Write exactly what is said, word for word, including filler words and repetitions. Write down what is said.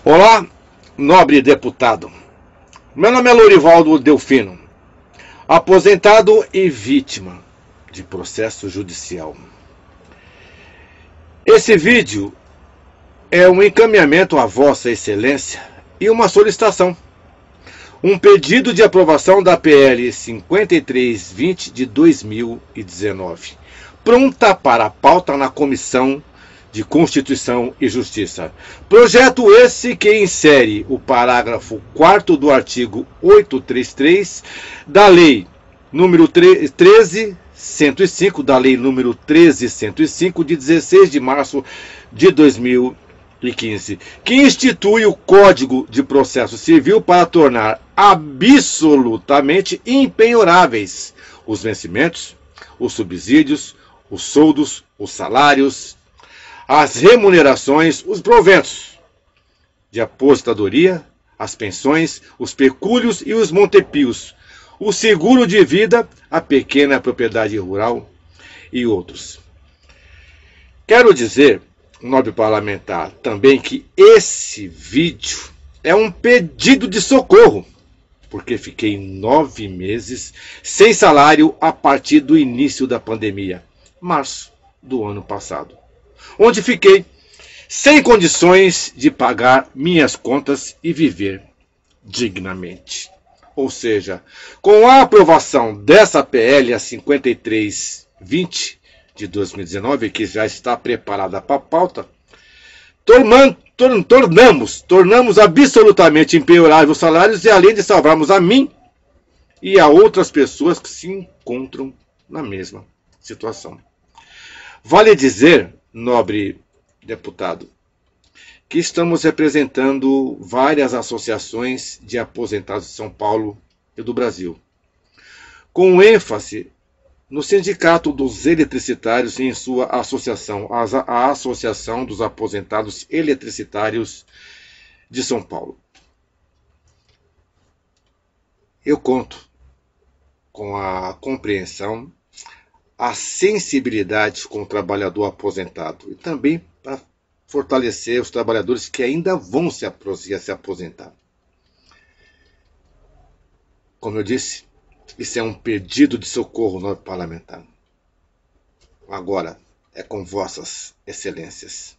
Olá, nobre deputado. Meu nome é Lorivaldo Delfino, aposentado e vítima de processo judicial. Esse vídeo é um encaminhamento a Vossa Excelência e uma solicitação. Um pedido de aprovação da P L cinquenta e três vinte de dois mil e dezenove, pronta para a pauta na Comissão de Constituição e Justiça. Projeto esse que insere o parágrafo quarto do artigo oitocentos e trinta e três da Lei número treze mil cento e cinco, da Lei número treze mil cento e cinco, de dezesseis de março de dois mil e quinze, que institui o Código de Processo Civil para tornar absolutamente impenhoráveis os vencimentos, os subsídios, os soldos, os salários, as remunerações, os proventos de aposentadoria, as pensões, os pecúlios e os montepios, o seguro de vida, a pequena propriedade rural e outros. Quero dizer, nobre parlamentar, também que esse vídeo é um pedido de socorro, porque fiquei nove meses sem salário a partir do início da pandemia, março do ano passado, onde fiquei sem condições de pagar minhas contas e viver dignamente. Ou seja, com a aprovação dessa P L, a cinquenta e três vinte de dois mil e dezenove, que já está preparada para a pauta, tornamos, tornamos absolutamente impenhoráveis os salários, e além de salvarmos a mim e a outras pessoas que se encontram na mesma situação. Vale dizer, nobre deputado, que estamos representando várias associações de aposentados de São Paulo e do Brasil, com ênfase no Sindicato dos Eletricitários e em sua associação, a Associação dos Aposentados Eletricitários de São Paulo. Eu conto com a compreensão, a sensibilidade com o trabalhador aposentado e também para fortalecer os trabalhadores que ainda vão se aposentar. Como eu disse, isso é um pedido de socorro, nobre parlamentar. Agora é com vossas excelências.